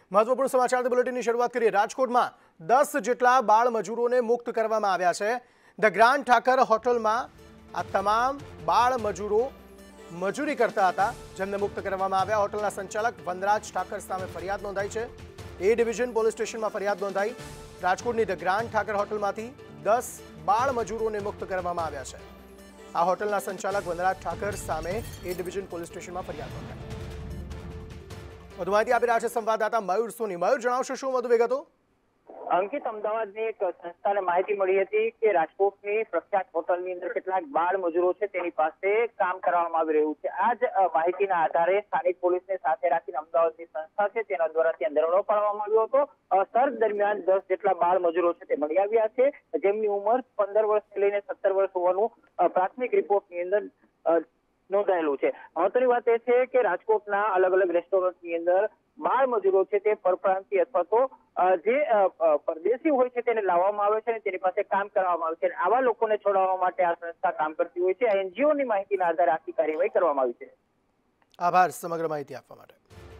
મહત્વપૂર્ણ સમાચાર બુલેટિનની શરૂઆત કરીએ। રાજકોટમાં 10 જેટલા બાળ મજૂરોને મુક્ત કરવામાં આવ્યા છે। ધ ગ્રાન્ડ ઠાકર હોટલમાં આ તમામ બાળ મજૂરો મજૂરી કરતા હતા, જેમને મુક્ત કરવામાં આવ્યા। હોટલના સંચાલક વનરાજ ઠાકર સામે ફરિયાદ નોંધાઈ છે। એ ડિવિઝન પોલીસ સ્ટેશનમાં ફરિયાદ નોંધાઈ। રાજકોટની ધ ગ્રાન્ડ ઠાકર હોટલમાંથી 10 બાળ મજૂરોને મુક્ત કરવામાં આવ્યા છે। આ હોટલના સંચાલક વનરાજ ઠાકર સામે એ ડિવિઝન પોલીસ સ્ટેશનમાં ફરિયાદ નોંધાઈ। વધુ માહિતી આપી રહ્યા છે સંવાદદાતા મયુર સોની। મયુર, જણાવશો શું વધુ વિગતો? અંકિત, અમદાવાદની એક સંસ્થાને માહિતી મળી હતી કે રાજકોટની પ્રખ્યાત હોટલની અંદર કેટલાક બાળ મજૂરો છે તેની પાસે કામ કરવામાં આવી રહ્યું છે। આ જ માહિતીના આધારે સ્થાનિક પોલીસને સાથે રાખીને અમદાવાદની સંસ્થા છે તેના દ્વારા ત્યાં દરોડો પાડવામાં આવ્યો હતો। સર્ચ દરમિયાન 10 જેટલા બાળ મજૂરો છે તે મળી આવ્યા છે, જેમની ઉંમર 15 વર્ષથી લઈને 17 વર્ષ હોવાનું પ્રાથમિક રિપોર્ટની અંદર નોંધાયેલું છે। મહત્વની વાત એ છે કે રાજકોટના અલગ અલગ રેસ્ટોરન્ટની અંદર બાળ મજૂરો છે તે પરપ્રાંતીય અથવા તો જે પરદેશી હોય છે તેને લાવવામાં આવે છે અને તેની પાસે કામ કરવામાં આવે છે। આવા લોકોને છોડાવવા માટે આ સંસ્થા કામ કરતી હોય છે। એનજીઓની માહિતીના આધારે આખી કાર્યવાહી કરવામાં આવી છે। આભાર સમગ્ર માહિતી આપવા માટે।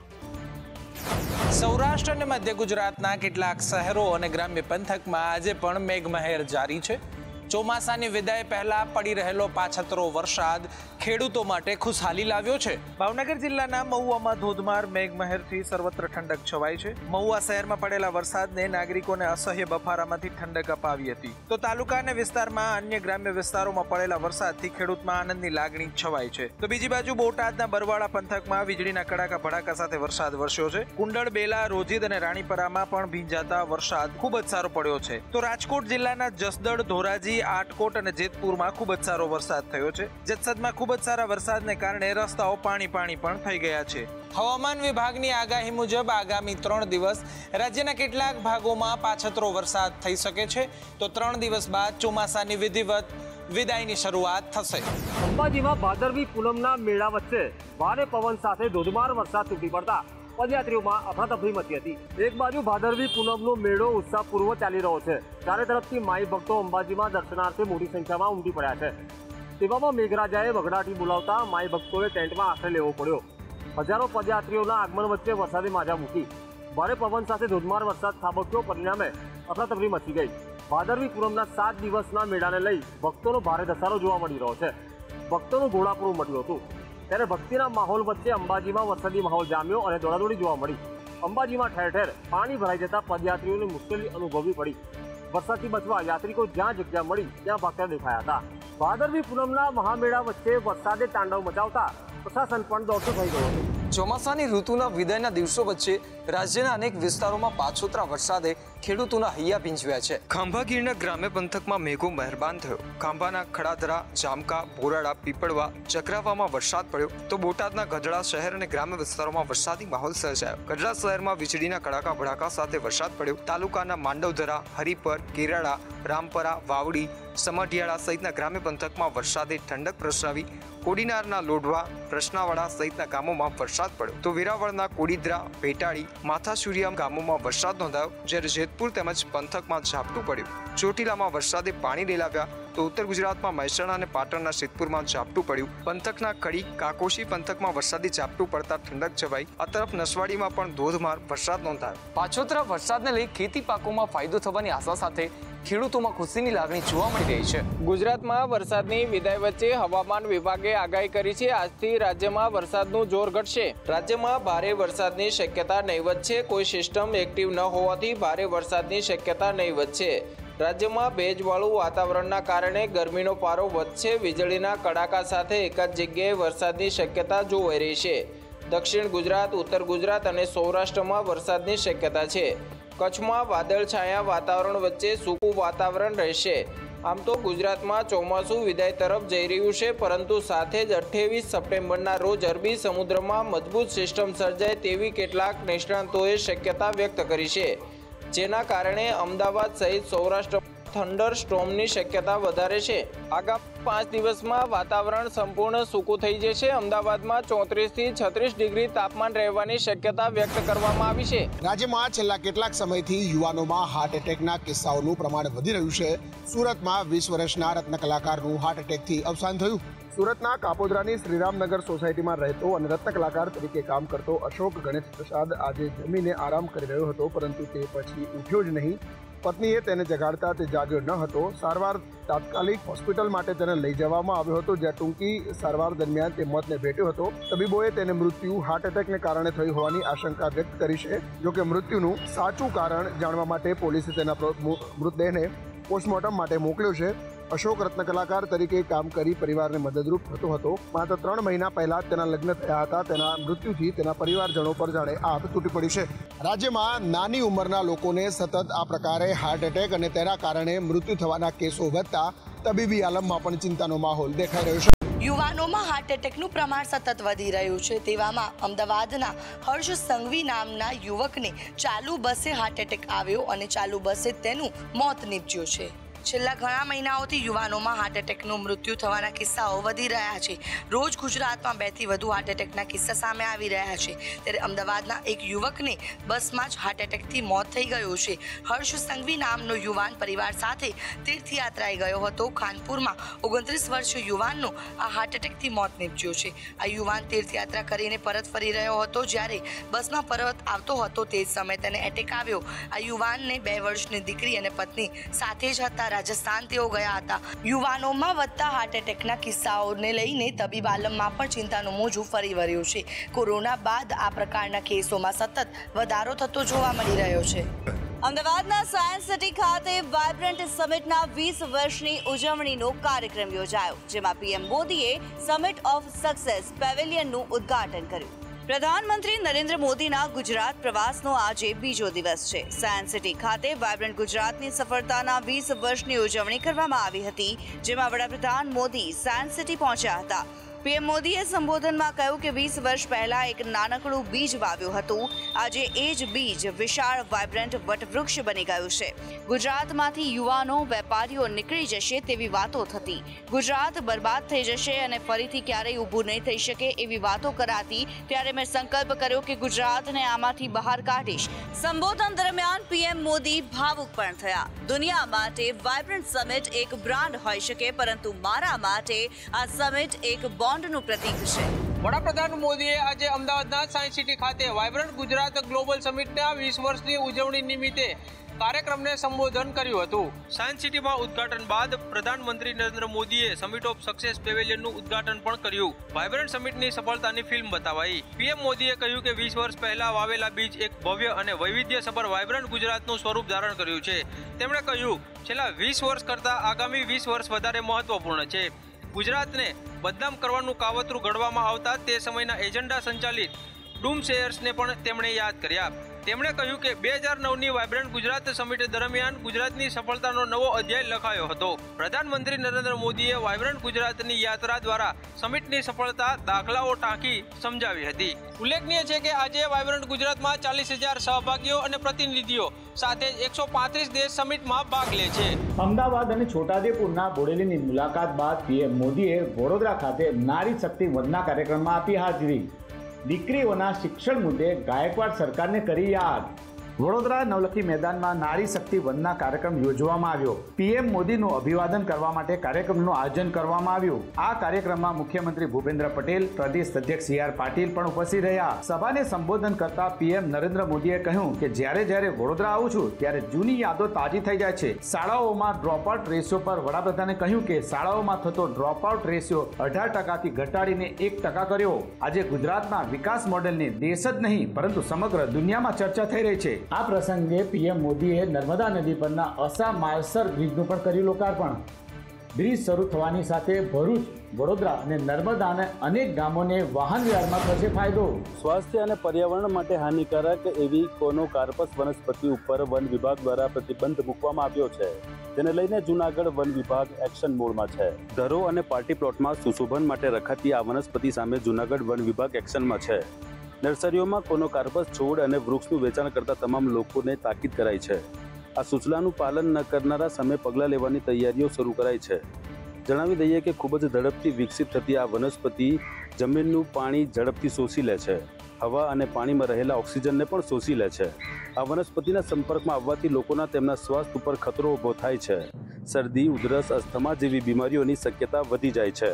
સૌરાષ્ટ્ર અને મધ્ય ગુજરાતના કેટલાક શહેરો અને ગ્રામ્ય પંથકમાં આજે પણ મેઘમહેર જારી છે। ચોમાસાની વિદાય પહેલા પડી રહેલો પાછતરો વરસાદ ખેડૂતો માટે ખુશહાલી લાવ્યો છે। ભાવનગર જિલ્લાના મહુવામાં ધોધમાર મેઘમહેરથી સર્વત્ર ઠંડક છવાઈ છે। મહુવા શહેરમાં પડેલા વરસાદને નાગરિકોને અસહ્ય બફારામાંથી ઠંડક અપાવી હતી, તો તાલુકા અને વિસ્તારમાં અન્ય ગ્રામ્ય વિસ્તારોમાં પડેલા વરસાદથી ખેડૂતમાં આનંદની લાગણી છવાઈ છે। તો બીજી બાજુ બોટાદના બરવાળા પંથકમાં વીજળીના કડાકા ભડાકા સાથે વરસાદ વરસ્યો છે। કુંડળ, બેલા, રોજીદ અને રાણીપરામાં પણ ભીંજાતા વરસાદ ખૂબ જ સારો પડ્યો છે। તો રાજકોટ જિલ્લાના જસદણ, ધોરાજી, આટકોટ અને જેતપુરમાં ખૂબ જ સારો વરસાદ થયો છે। જસદણમાં ખૂબ જ સારા વરસાદને કારણે રસ્તાઓ પાણી પણ થઈ ગયા છે। હવામાન વિભાગની આગાહી મુજબ આગામી 3 દિવસ રાજ્યના કેટલાક ભાગોમાં પાછતરો વરસાદ થઈ શકે છે, તો 3 દિવસ બાદ ચોમાસાની વિધિવત વિદાયની શરૂઆત થશે। અંબાજીમાં ભાદરવી પૂનમના મેળા વચ્ચે ભારે પવન સાથે ધોધમાર વરસાદ તૂટી પડતા પદયાત્રીઓમાં અફરાતફરી મચી હતી। એક બાજુ ભાદરવી પૂનમનો મેળો ઉત્સાહપૂર્વક ચાલી રહ્યો છે, ચારે તરફથી માઈ ભક્તો અંબાજીમાં દર્શનાર્થે મોટી સંખ્યામાં ઉમટી પડ્યા છે। તેવામાં મેઘરાજાએ વગડાટી બોલાવતા માઈ ભક્તોએ ટેન્ટમાં આશ્રય લેવો પડ્યો। હજારો પદયાત્રીઓના આગમન વચ્ચે વરસાદે માજા મૂકી। ભારે પવન સાથે ધોધમાર વરસાદ ખાબક્યો, પરિણામે અફરાતફરી મચી ગઈ। ભાદરવી પૂનમના 7 દિવસના મેળાને લઈ ભક્તોનો ભારે ધસારો જોવા મળી રહ્યો છે। ભક્તોનું ઘોડાપૂરું મટ્યું હતું, ત્યારે ભક્તિના માહોલ વચ્ચે અંબાજીમાં વરસાદી માહોલ જામ્યો અને દોડાદોડી જોવા મળી। અંબાજીમાં ઠેર ઠેર પાણી ભરાઈ જતા પદયાત્રીઓને મુશ્કેલી અનુભવવી પડી। વરસાદથી બચવા યાત્રિકો જ્યાં જગ્યા મળી ત્યાં ભાગતા દેખાયા હતા। ભાદરવી પૂનમના મહામેળા વચ્ચે વરસાદે તાંડવ મચાવતા પ્રશાસન પણ દોડતું થઈ ગયું હતું। ચોમાસાની ઋતુના વિદાયના દિવસો વચ્ચે રાજ્યના અનેક વિસ્તારોમાં પાછોતરા વરસાદે ખેડૂતોના હૈયા ભીંજવ્યા છે। ખાંભા ગીરના ગ્રામ્ય પંથકમાં મેઘો મહેરબાન થયો। ખાંભાના ખડાદરા, જામકા, ભોરાડા, પીપળવા, ચક્રાવામાં વરસાદ પડ્યો, તો બોટાદના ગઢડા શહેર અને ગ્રામ્ય વિસ્તારોમાં વરસાદી માહોલ સર્જાયો। ગઢડા શહેરમાં વીજળીના કડાકા ભડાકા સાથે વરસાદ પડ્યો। તાલુકાના માંડવધરા, હરિપર, કેરાડા, રામપરા, વાવડી, સમઢિયાળા સહિતના ગ્રામ્ય પંથકમાં વરસાદે ઠંડક પ્રસરાવી। કોડીનારના લોઢવા, પ્રશ્નાવાડા સહિતના ગામોમાં વરસાદ પડ્યો, તો વેરાવળના કોડીદરા, ભેટાળી, માથાસુરિયા ગામોમાં વરસાદ નોંધાયો, જ્યારે જેતપુર તેમજ પંથકમાં ઝાપટું પડ્યું। ચોટીલામાં વરસાદે પાણી રેલાવ્યા, તો ઉત્તર ગુજરાતમાં મહેસાણા અને પાટણના સિદ્ધપુરમાં ઝાપટું પડ્યું। પંથકના કડી, કાકોશી પંથકમાં વરસાદી ઝાપટું પડતા ઠંડક છવાઈ। આ તરફ નસવાડીમાં પણ ધોધમાર વરસાદ નોંધાયો। પાછોતરા વરસાદને લઈ ખેતી પાકોમાં ફાયદો થવાની આશા સાથે ખેડૂતોમાં ખુશીની લાગણી જોવા મળી રહી છે। ગુજરાતમાં વરસાદની વિદાય વચ્ચે હવામાન વિભાગે આગાહી કરી છે, આજથી રાજ્યમાં વરસાદનું જોર ઘટશે। રાજ્યમાં ભારે વરસાદની શક્યતા નહીવત છે। કોઈ સિસ્ટમ એક્ટિવ ન હોવાથી ભારે વરસાદની શક્યતા નહીવત છે। રાજ્યમાં ભેજવાળું વાતાવરણના કારણે ગરમીનો પારો વધશે। વીજળીના કડાકા સાથે એક જ જગ્યાએ વરસાદની શક્યતા જોવાઈ રહી છે। દક્ષિણ ગુજરાત, ઉત્તર ગુજરાત અને સૌરાષ્ટ્રમાં વરસાદની શક્યતા છે। કચ્છમાં વાદળછાયા વાતાવરણ વચ્ચે સૂકું વાતાવરણ રહેશે। આમ તો ગુજરાતમાં ચોમાસું વિદાય તરફ જઈ રહ્યું છે, પરંતુ સાથે જ 28 સપ્ટેમ્બરના રોજ અરબી સમુદ્રમાં મજબૂત સિસ્ટમ સર્જાય તેવી કેટલાક નિષ્ણાંતોએ શક્યતા વ્યક્ત કરી છે, જેના કારણે અમદાવાદ સહિત સૌરાષ્ટ્ર થંડર સ્ટોર્મની શક્યતા વધારે છે। આગામી 5 દિવસમાં વાતાવરણ સંપૂર્ણ સૂકું થઈ જશે। અમદાવાદમાં 34 થી 36 ડિગ્રી તાપમાન રહેવાની શક્યતા વ્યક્ત કરવામાં આવી છે। રાજ્યમાં છેલ્લા કેટલાક સમયથી યુવાનોમાં હાર્ટ એટેકના કિસ્સાઓનું પ્રમાણ વધી રહ્યું છે। સુરતમાં 20 વર્ષના રત્ન કલાકારનું હાર્ટ એટેકથી અવસાન થયું। સુરતના કાપોદ્રાની શ્રીરામનગર સોસાયટીમાં રહેતો અને રત્ન કલાકાર તરીકે કામ કરતો અશોક ગણેશ પ્રસાદ આજે જમીને આરામ કરી રહ્યો હતો, પરંતુ તે પછી ઉઠ્યો જ નહીં. પત્નીએ તેને જગાડતા તે જાગ્યો ન હતો. સારવાર તાત્કાલિક હોસ્પિટલ માટે તેને લઈ જવામાં આવ્યો હતો, જ્યાં ટૂંકી સારવાર દરમિયાન તે મોતને ભેટ્યો હતો. તબીબોએ તેને મૃત્યુ હાર્ટ એટેકને કારણે થઈ હોવાની આશંકા વ્યક્ત કરી છે. જોકે મૃત્યુનું સાચું કારણ જાણવા માટે પોલીસે તેના મૃતદેહને પોસ્ટમોર્ટમ માટે મોકલ્યો છે. અશોક રત્ન કલાકાર તરીકે કામ કરી પરિવારને મદદરૂપ થતો હતો. માત્ર 3 મહિના પહેલા તેના લગ્ન થયા હતા. તેના મૃત્યુથી તેના પરિવારજનો પર જાણે આગ તૂટી પડી છે. રાજ્યમાં નાની ઉંમરના લોકોને સતત આ પ્રકારે હાર્ટ એટેક અને તેના કારણે મૃત્યુ થવાના કેસો વધતા તબીબી આલમમાં પણ ચિંતાનો માહોલ દેખાઈ રહ્યો છે. યુવાનોમાં હાર્ટ એટેકનું પ્રમાણ સતત વધી રહ્યું છે. તેવામાં અમદાવાદના હર્ષ સંઘવી નામના યુવકને ચાલુ બસે હાર્ટ એટેક આવ્યો અને ચાલુ બસે તેનું મોત નીપજ્યું છે. છેલ્લા ઘણા મહિનાઓથી યુવાનોમાં હાર્ટ એટેકનું મૃત્યુ થવાના કિસ્સાઓ વધી રહ્યા છે. રોજ ગુજરાતમાં 2 થી વધુ હાર્ટ એટેકના કિસ્સા સામે આવી રહ્યા છે. ત્યારે અમદાવાદના એક યુવકને બસમાં જ હાર્ટ એટેકથી મોત થઈ ગયું છે. હર્ષ સંઘવી નામનો યુવાન પરિવાર સાથે તીર્થયાત્રાએ ગયો હતો. ખાનપુરમાં 29 વર્ષીય યુવાનનું આ હાર્ટ એટેકથી મોત નીપજ્યું છે. આ યુવાન તીર્થયાત્રા કરીને પરત ફરી રહ્યો હતો. જ્યારે બસમાં પરત આવતો હતો તે જ સમયે તેને એટેક આવ્યો. આ યુવાનને 2 વર્ષની દીકરી અને પત્ની સાથે જ હતા. રાજસ્થાન તેઓ ગયા હતા. યુવાનોમાં વધતા હાર્ટ એટેકના કિસ્સાઓને લઈને તબીબ આલમમાં પણ ચિંતાનું મોજું ફરી વળ્યું છે. કોરોના બાદ આ પ્રકારના કેસોમાં સતત વધારો થતો જોવા મળી રહ્યો છે. અમદાવાદના સાયન્સ સિટી ખાતે વાઇબ્રન્ટ સમિટના 20 વર્ષની ઉજવણીનો કાર્યક્રમ યોજાયો, જેમાં પીએમ મોદીએ સમિટ ઓફ સક્સેસ પેવેલિયનનું ઉદ્ઘાટન કર્યું. પ્રધાનમંત્રી નરેન્દ્ર મોદીના ગુજરાત પ્રવાસનો આજે બીજો દિવસ છે. સાયન્સ સિટી ખાતે વાઇબ્રન્ટ ગુજરાતની સફળતાના 20 વર્ષની ઉજવણી કરવામાં આવી હતી, જેમાં વડાપ્રધાન મોદી સાયન્સ સિટી પહોંચ્યા હતા. પીએમ મોદીએ સંબોધનમાં કહ્યું કે 20 વર્ષ પહેલા એક નાનકડું બીજ વાવ્યું હતું. આજે એ જ બીજ વિશાળ વાઇબ્રન્ટ વટવૃક્ષ બની ગયું છે. ગુજરાતમાંથી યુવાનો વેપારીઓ નીકળી જશે તેવી વાતો થતી. ગુજરાત બરબાદ થઈ જશે અને ફરીથી ક્યારેય ઊભું નહીં થઈ શકે એવી વાતો કરાતી. ત્યારે મેં સંકલ્પ કર્યો કે ગુજરાતને આમાંથી બહાર કાઢીશ. સંબોધન દરમિયાન પીએમ મોદી ભાવુક પણ થયા. દુનિયા માટે વાઇબ્રન્ટ સમિટ એક બ્રાન્ડ હોઈ શકે, પરંતુ મારા માટે આ સમિટ એક બોન્ડનું પ્રતીક છે. વડાપ્રધાન મોદીએ આજે અમદાવાદના સાયન્સ સિટી ખાતે વાઇબ્રન્ટ ગુજરાત ગ્લોબલ સમિટના 20 વર્ષની ઉજવણી નિમિત્તે કાર્યક્રમને સંબોધન કર્યું હતું. સાયન્સ સિટીમાં ઉદ્ઘાટન બાદ પ્રધાનમંત્રી નરેન્દ્ર મોદીએ સમિટ ઓફ સક્સેસ પેવેલિયનનું ઉદ્ઘાટન પણ કર્યું. વાઇબ્રન્ટ સમિટની સફળતાની ફિલ્મ બતાવાઈ. પીએમ મોદીએ કહ્યું કે 20 વર્ષ પહેલા વાવેલા બીજ એક ભવ્ય અને વૈવિધ્યસભર વાઇબ્રન્ટ ગુજરાતનું સ્વરૂપ ધારણ કર્યું છે. તેમણે કહ્યું, છેલ્લા 20 વર્ષ કરતાં આગામી 20 વર્ષ વધારે મહત્વપૂર્ણ છે. ગુજરાતને બદનામ કરવાનું કાવતરું ઘડવામાં આવતા તે સમયના એજન્ડા સંચાલિત ડૂમ શેયર્સને પણ તેમણે યાદ કર્યા. તેમણે કહ્યું કે 2009ની વાઇબ્રન્ટ ગુજરાત સમિટ દરમિયાન ગુજરાતની સફળતાનો નવો અધ્યાય લખાયો હતો. પ્રધાનમંત્રી નરેન્દ્ર મોદીએ વાઇબ્રન્ટ ગુજરાતની યાત્રા દ્વારા સમિટની સફળતા દાખલાઓ ટાંકી સમજાવી હતી. ઉલ્લેખનીય છે કે આજે વાઇબ્રન્ટ ગુજરાતમાં 40,000 સહભાગીઓ અને પ્રતિનિધિઓ સાથે 135 દેશ સમિટમાં ભાગ લે છે. અમદાવાદ અને છોટાઉદેપુરના બોડેલીની મુલાકાત બાદ પીએમ મોદીએ વડોદરા ખાતે નારી શક્તિ વંદના કાર્યક્રમમાં આપી હાજરી. દીકરીઓના શિક્ષણ મુદ્દે ગાયકવાડ સરકારને કરી યાદ. વડોદરા નવલખી મેદાનમાં નારી શક્તિ વંદના કાર્યક્રમ યોજવામાં આવ્યો. પીએમ મોદીનું અભિવાદન કરવા માટે કાર્યક્રમનું આયોજન કરવામાં આવ્યું. આ કાર્યક્રમમાં મુખ્યમંત્રી ભૂપેન્દ્ર પટેલ, પ્રદેશ અધ્યક્ષ સી.આર. પાટીલ પણ ઉપસ્થિત રહ્યા. સભાને સંબોધન કરતા પીએમ નરેન્દ્ર મોદીએ કહ્યું કે જ્યારે જ્યારે વડોદરા આવું છું ત્યારે જૂની યાદો તાજી થઈ જાય છે. શાળાઓમાં ડ્રોપઆઉટ રેશિયો પર વડાપ્રધાને કહ્યું કે શાળાઓમાં થતો ડ્રોપઆઉટ રેશિયો 18%થી ઘટાડીને 1% કર્યો. આજે ગુજરાતના વિકાસ મોડેલની દેશ જ નહીં પરંતુ સમગ્ર દુનિયામાં ચર્ચા થઈ રહી છે. આ પ્રસંગે પીએમ મોદીએ નર્મદા નદી પરના અસા માલસર બ્રિજનું પણ કર્યું લોકાર્પણ. બ્રિજ શરૂ થવાની સાથે ભરૂચ, વડોદરા અને નર્મદાના અનેક ગામોને વાહન વ્યવહારમાં થશે ફાયદો. સ્વાસ્થ્ય અને પર્યાવરણ માટે હાનિકારક એવી કોનોકાર્પસ વનસ્પતિ ઉપર વન વિભાગ દ્વારા પ્રતિબંધ મૂકવામાં આવ્યો છે. તેને લઈને જૂનાગઢ વન વિભાગ એક્શન મોડમાં છે. ઘરો અને પાર્ટી પ્લોટમાં સુશોભન માટે રખાતી આ વનસ્પતિ સામે જૂનાગઢ વન વિભાગ એક્શનમાં છે. નર્સરીઓમાં કોનોકાર્પસ છોડ અને વૃક્ષનું વેચાણ કરતા તમામ લોકોને તાકીદ કરાઈ છે. આ સૂચનાનું પાલન ન કરનારા સામે પગલાં લેવાની તૈયારીઓ શરૂ કરાઈ છે. જણાવી દઈએ કે ખૂબ જ ઝડપથી વિકસિત થતી આ વનસ્પતિ જમીનનું પાણી ઝડપથી શોષી લે છે. હવા અને પાણીમાં રહેલા ઓક્સિજનને પણ શોષી લે છે. આ વનસ્પતિના સંપર્કમાં આવવાથી લોકોના તેમના સ્વાસ્થ્ય ઉપર ખતરો ઊભો થાય છે. શરદી, ઉધરસ, અસ્થમા જેવી બીમારીઓની શક્યતા વધી જાય છે.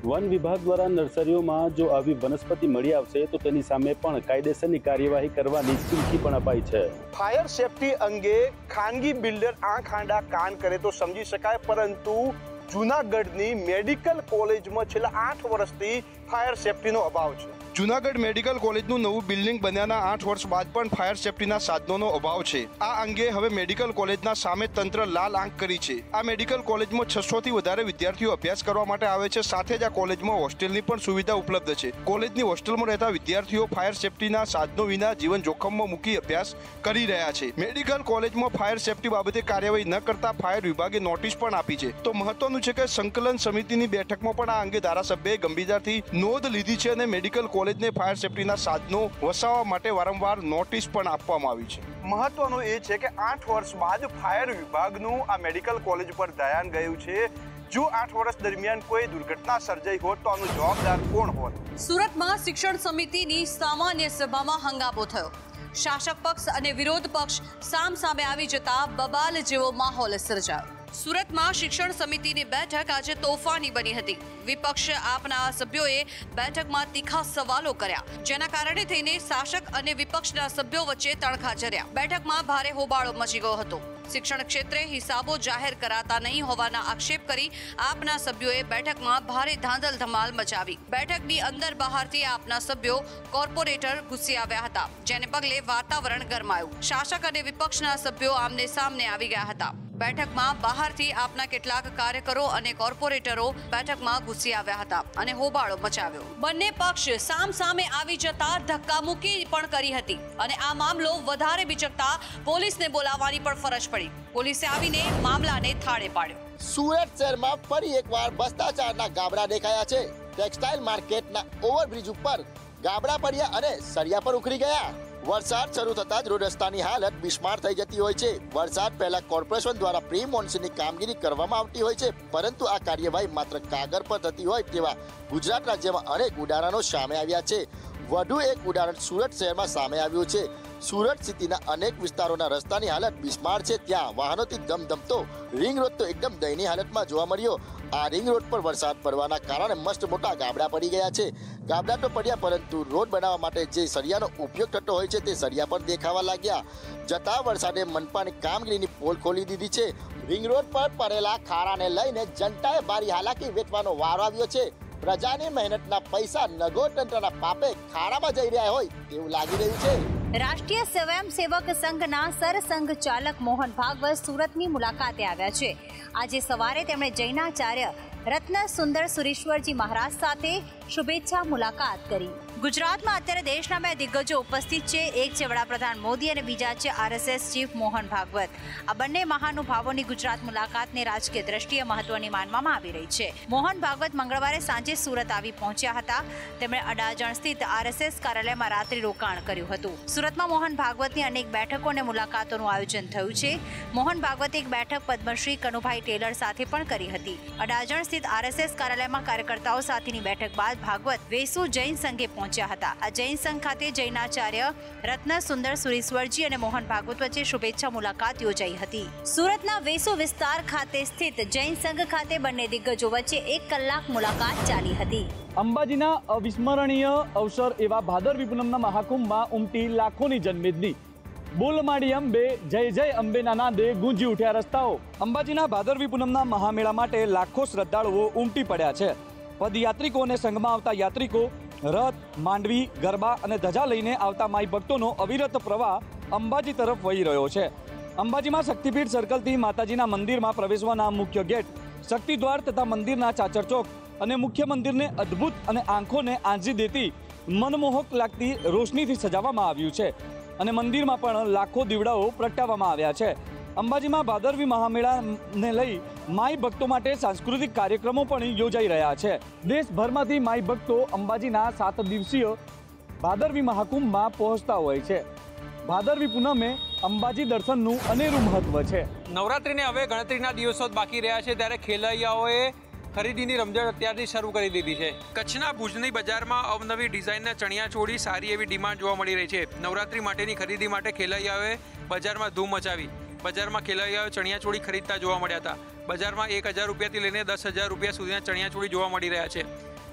વન વિભાગ દ્વારા નર્સરીઓમાં જો આવી વનસ્પતિ મળી આવશે તો તેની સામે પણ કાયદેસરની કાર્યવાહી કરવાની ચીમકી પણ અપાઈ છે। ફાયર સેફટી અંગે ખાનગી બિલ્ડર આંખ આંડા કાન કરે તો સમજી શકાય, પરંતુ જૂનાગઢની મેડિકલ કોલેજમાં છેલ્લા 8 વર્ષથી ફાયર સેફટીનો અભાવ છે। જૂનાગઢ મેડિકલ કોલેજનું નવું બિલ્ડિંગ બન્યાના 8 વર્ષ બાદ પણ ફાયર સેફટીના સાધનોનો અભાવ છે। આ અંગે હવે મેડિકલ કોલેજના સામે તંત્ર લાલ આંખ કરી છે। આ મેડિકલ કોલેજમાં 600 થી વધારે વિદ્યાર્થીઓ અભ્યાસ કરવા માટે આવે છે। સાથે જ આ કોલેજમાં હોસ્ટેલની પણ સુવિધા ઉપલબ્ધ છે। કોલેજની હોસ્ટેલમાં રહેતા વિદ્યાર્થીઓ ફાયર સેફટીના સાધનો વિના જીવન જોખમમાં મૂકી અભ્યાસ કરી રહ્યા છે। મેડિકલ કોલેજમાં ફાયર સેફટી બાબતે કાર્યવાહી ન કરતા ફાયર વિભાગે નોટિસ પણ આપી છે। તો મહત્વનું છે કે સંકલન સમિતિની બેઠકમાં પણ આ અંગે ધારાસભ્યએ ગંભીરતાથી નોંધ લીધી છે અને મેડિકલ કોલેજને ફાયર સેફટીના સાધનો વસાવવા માટે વારંવાર નોટિસ પણ આપવામાં આવી છે। મહત્વનું એ છે કે 8 વર્ષ બાદ ફાયર વિભાગનું આ મેડિકલ કોલેજ પર ધ્યાન ગયું છે। જો 8 વર્ષ દરમિયાન કોઈ દુર્ઘટના સર્જાઈ હોત તો આનો જવાબદાર કોણ હોત? સુરતમાં શિક્ષણ સમિતિની સામાન્ય સભામાં હંગામો થયો। શાસક પક્ષ અને વિરોધ પક્ષ સામસામે આવી જતા બબાલ જેવો માહોલ સર્જાયો। સુરતમાં શિક્ષણ સમિતિની બેઠક આજે તોફાની બની હતી। વિપક્ષ આપના સભ્યોએ બેઠકમાં તીખા સવાલો કર્યા, જેના કારણે થઈને શાસક અને વિપક્ષના સભ્યો વચ્ચે તણખા જર્યા। બેઠકમાં ભારે હોબાળો મચી ગયો હતો। શિક્ષણ ક્ષેત્રે હિસાબો જાહેર કરાતા નહીં હોવાના આક્ષેપ કરી આપના સભ્યોએ બેઠકમાં ભારે ધાંધલ ધમાલ મચાવી। બેઠકની અંદર બહારથી આપના સભ્યો કોર્પોરેટર ઘૂસી આવ્યા હતા, જેને પગલે વાતાવરણ ગરમાયું। શાસક અને વિપક્ષના સભ્યો આમને સામને આવી ગયા હતા। બેઠકમાં બહારથી આપના કેટલાક કાર્યકરો અને કોર્પોરેટરો બેઠકમાં ઘૂસી આવ્યા હતા અને હોબાળો મચાવ્યો। બંને પક્ષ સામસામે આવી જતા ધક્કામુક્કી પણ કરી હતી અને આ મામલો વધારે બિચકતા પોલીસને બોલાવવાની પણ ફરજ પડી। પોલીસે આવીને મામલાને થાળે પાડ્યો। સુરત શહેરમાં ફરી એકવાર ભ્રષ્ટાચારના ગાબડા દેખાયા છે। ટેક્સટાઇલ માર્કેટના ઓવરબ્રિજ ઉપર ગાબડા પડ્યા અને સળિયા પર ઉખડી ગયા। વરસાદ શરૂ થતા જ રોડ રસ્તાની હાલત બિસ્માર થઈ જતી હોય છે। વરસાદ પહેલા કોર્પોરેશન દ્વારા પ્રી મોન્સૂનની કામગીરી કરવામાં આવતી હોય છે, પરંતુ આ કાર્યવાહી માત્ર કાગળ પર થતી હોય તેવા ગુજરાત રાજ્યમાં અનેક ઉદાહરણો સામે આવ્યા છે। વધુ એક ઉદાહરણ સુરત શહેરમાં સામે આવ્યું છે। સુરત સિટીના અનેક વિસ્તારોના રસ્તાની હાલત બિસ્માર છે। ત્યાં વાહનોથી ધમધમતો રિંગ રોડ તો એકદમ દયનીય હાલતમાં જોવા મળ્યો। આ રિંગ રોડ પર વરસાદ પડવાના કારણે મસ્ત મોટા ગાબડા પડી ગયા છે। ગાબડા તો પડ્યા, પરંતુ રોડ બનાવવા માટે જે સળિયાનો ઉપયોગ થતો હોય છે તે સળિયા પણ દેખાવા લાગ્યા। જતા વરસાદે મનપાની કામગીરીની પોલ ખોલી દીધી છે। રિંગ રોડ પર પડેલા ખાડાને લઈને જનતાએ ભારી હાલાકી વેઠવાનો વારો આવ્યો છે। પ્રજાની મહેનતના પૈસા નગોર તંત્રના પાપે ખાડામાં જઈ રહ્યા હોય તેવું લાગી રહ્યું છે। રાષ્ટ્રીય સ્વયંસેવક સંઘના સરસંઘ ચાલક મોહન ભાગવત સુરતની મુલાકાતે આવ્યા છે। આજે સવારે તેમણે જૈનાચાર્ય રત્ન સુંદર સુરેશ્વરજી મહારાજ સાથે શુભેચ્છા મુલાકાત કરી। ગુજરાતમાં અત્યારે દેશના બે દિગ્ગજો ઉપસ્થિત છે। એક છે વડાપ્રધાન મોદી અને બીજા છે RSS ચીફ મોહન ભાગવત। આ બંને મહાનુભાવોની ગુજરાત મુલાકાતને રાજકીય દ્રષ્ટિએ મહત્વની માનવામાં આવી રહી છે। મોહન ભાગવત મંગળવારે સાંજે સુરત આવી પહોંચ્યા હતા। તેમણે અડાજણ સ્થિત RSS કાર્યાલયમાં રાત્રિ રોકાણ કર્યું હતું। સુરતમાં મોહન ભાગવતની અનેક બેઠકો અને મુલાકાતોનું આયોજન થયું છે। મોહન ભાગવતે એક બેઠક પદ્મશ્રી કનુભાઈ ટેલર સાથે પણ કરી હતી। અડાજણ સ્થિત RSS કાર્યાલયમાં કાર્યકર્તાઓ સાથેની બેઠક બાદ ભાગવત વેસુ જૈન સંઘે પહોંચ્યા હતા। આ જૈન સંઘ ખાતે જૈનાચાર્ય રત્ન સુંદર સુરેશ્વરજી અને મોહન ભાગવત વચ્ચે શુભેચ્છા મુલાકાત યોજાઈ હતી। સુરતના વેસુ વિસ્તાર ખાતે સ્થિત જૈન સંઘ ખાતે બંને દિગ્ગજો વચ્ચે 1 કલાક મુલાકાત ચાલી હતી। અંબાજીના અવિસ્મરણીય અવસર એવા ભાદરવી પૂનમના મહાકુંભમાં ઉમટી લાખોની જનમેદની। બોલ માડી અંબે, જય જય અંબેના નાદે ગુંજી ઉઠ્યા રસ્તાઓ। અંબાજીના ભાદરવી પૂનમના મહામેળા માટે લાખો શ્રદ્ધાળુઓ ઉમટી પડ્યા છે। પદયાત્રિકો અને સંઘમાં આવતા યાત્રિકો, રથ, માંડવી, ગરબા અને ધજા લઈને આવતા માઈ ભક્તોનો અવિરત પ્રવાહ અંબાજી તરફ વહી રહ્યો છે। અંબાજીમાં શક્તિપીઠ સર્કલથી માતાજીના મંદિરમાં પ્રવેશવાના મુખ્ય ગેટ, શક્તિદ્વાર તથા મંદિરના ચાચર ચોક અને મુખ્ય મંદિરને અદ્ભુત અને આંખોને આંજી દેતી મનમોહક લાગતી રોશનીથી સજાવવામાં આવ્યું છે અને મંદિરમાં પણ લાખો દીવડાઓ પ્રગટાવવામાં આવ્યા છે। અંબાજીમાં ભાદરવી મહામેળાને લઈ માઈ ભક્તો માટે સાંસ્કૃતિક કાર્યક્રમો પણ યોજાઈ રહ્યા છે। દેશભરમાંથી માઈ ભક્તો અંબાજીના 7 દિવસીય ભાદરવી મહાકુંભમાં પહોંચતા હોય છે। ભાદરવી પૂનમે અંબાજી દર્શનનું અનેરું મહત્વ છે। નવરાત્રિને હવે ગણતરીના દિવસો બાકી રહ્યા છે, ત્યારે ખેલૈયાઓએ ખરીદીની રમઝટ અત્યારથી શરૂ કરી દીધી છે। કચ્છના ભુજની બજારમાં અવનવી ડિઝાઇનના ચણિયાચોળી સારી એવી ડિમાન્ડ જોવા મળી રહી છે। નવરાત્રી માટેની ખરીદી માટે ખેલૈયાઓએ બજારમાં ધૂમ મચાવી। બજારમાં ખેલૈયાઓ ચણિયાચોળી ખરીદતા જોવા મળ્યા હતા। બજારમાં 1000 રૂપિયાથી લઈને 10,000 રૂપિયા સુધીના ચણિયાચોળી જોવા મળી રહ્યા છે।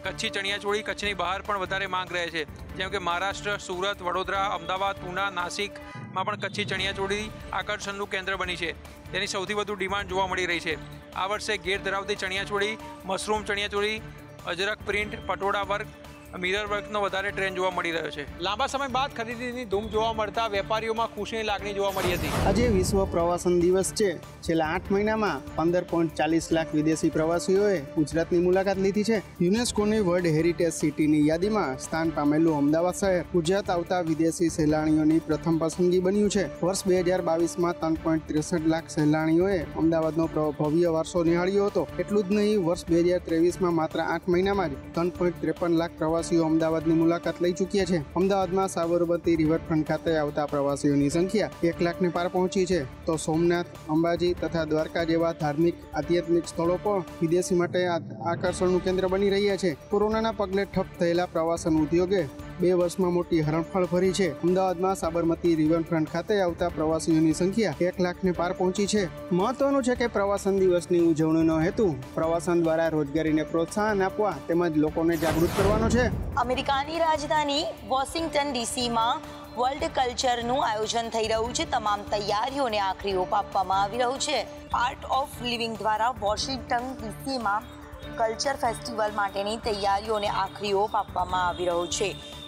કચ્છી ચણિયાચોળી કચ્છની બહાર પણ વધારે માંગ રહે છે, જેમ કે મહારાષ્ટ્ર, સુરત, વડોદરા, અમદાવાદ, પૂના, નાસિકમાં પણ કચ્છી ચણિયાચોળી આકર્ષણનું કેન્દ્ર બની છે. તેની સૌથી વધુ ડિમાન્ડ જોવા મળી રહી છે. આ વર્ષે ઘેર ધરાવતી ચણિયાચોળી, મશરૂમ ચણિયાચોળી, ajrak print, patola work, mirror વર્કનો વધારે ટ્રેન્ડ જોવા મળી રહ્યો છે. લાંબા સમય બાદ ખરીદીની ધૂમ જોવા મળતા વેપારીઓમાં ખુશીની લાગણી જોવા મળી હતી. આજે વિશ્વ પ્રવાસન દિવસ છે. છેલ્લા 8 મહિનામાં 15.40 લાખ વિદેશી પ્રવાસીઓએ ગુજરાતની મુલાકાત લીધી છે. યુનેસ્કોની વર્લ્ડ હેરિટેજ સિટીની યાદીમાં સ્થાન પામેલું અમદાવાદ શહેર ગુજરાત આવતા વિદેશી સહેલાણીઓની પ્રથમ પસંદગી બન્યું છે. વર્ષ 2022માં 3.63 લાખ સહેલાણીઓએ અમદાવાદનો ભવ્ય વારસો નિહાળ્યો હતો. એટલું જ નહીં, વર્ષ 2023માં માત્ર 8 મહિનામાં જ 3.53 લાખ પ્રવાસીઓ અમદાવાદની મુલાકાત લઈ ચૂક્યા છે. અમદાવાદમાં સાબરમતી રિવરફ્રન્ટ ખાતે આવતા પ્રવાસીઓની સંખ્યા 1 લાખને પાર પહોંચી છે. તો સોમનાથ, અંબાજી તથા દ્વારકા જેવા ધાર્મિક આધ્યાત્મિક સ્થળો પણ વિદેશી માટે આકર્ષણનું કેન્દ્ર બની રહ્યા છે. કોરોનાના પગલે ઠપ થયેલા પ્રવાસન ઉદ્યોગે 2 વર્ષમાં મોટી હરણફાળ ભરી છે. અમદાવાદમાં સાબરમતી રિવરફ્રન્ટ ખાતે આવતા પ્રવાસીઓની સંખ્યા 1 લાખને પાર પહોંચી છે. મહત્વનું છે કે પ્રવાસન દિવસની ઉજવણીનો હેતુ પ્રવાસન દ્વારા રોજગારીને પ્રોત્સાહન આપવા તેમજ લોકોને જાગૃત કરવાનો છે. અમેરિકાની રાજધાની વોશિંગ્ટન ડીસીમાં વર્લ્ડ કલ્ચરનું આયોજન થઈ રહ્યું છે. તમામ તૈયારીઓને આખરી ઓપ આપવામાં આવી રહ્યું છે. આર્ટ ઓફ લિવિંગ દ્વારા વોશિંગ્ટન ડીસીમાં કલ્ચર ફેસ્ટિવલ માટેની તૈયારીઓને આખરી ઓપ આપવામાં આવી રહ્યું છે.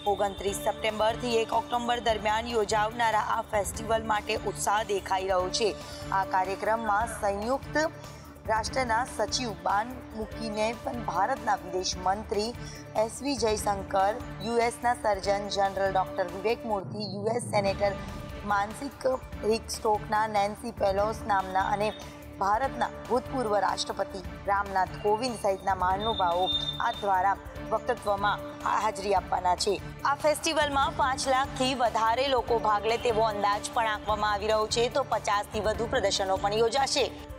29 સપ્ટેમ્બરથી 1 ઓક્ટોબર દરમિયાન યોજાનારા આ ફેસ્ટિવલ માટે ઉત્સાહ દેખાઈ રહ્યો છે. આ કાર્યક્રમમાં સંયુક્ત રાષ્ટ્રના સચિવ બાન મૂકીને પણ ભારતના વિદેશ મંત્રી એસવી જયશંકર, યુએસના surgeon general doctor Vivek Murthy, US senator માનસિક રિકસ્ટોકના નેન્સી પેલોસ નામના અને ભારતના ભૂતપૂર્વ રાષ્ટ્રપતિ રામનાથ કોવિંદ સહિતના મહાનુભાવો આ દ્વારા વક્તવ્યમાં હાજરી આપવાના છે. આ ફેસ્ટિવલમાં 5 લાખથી વધારે લોકો ભાગ લે તેવો અંદાજ પણ આંકવામાં આવી રહ્યો છે. તો 50થી વધુ પ્રદર્શનો પણ યોજાશે.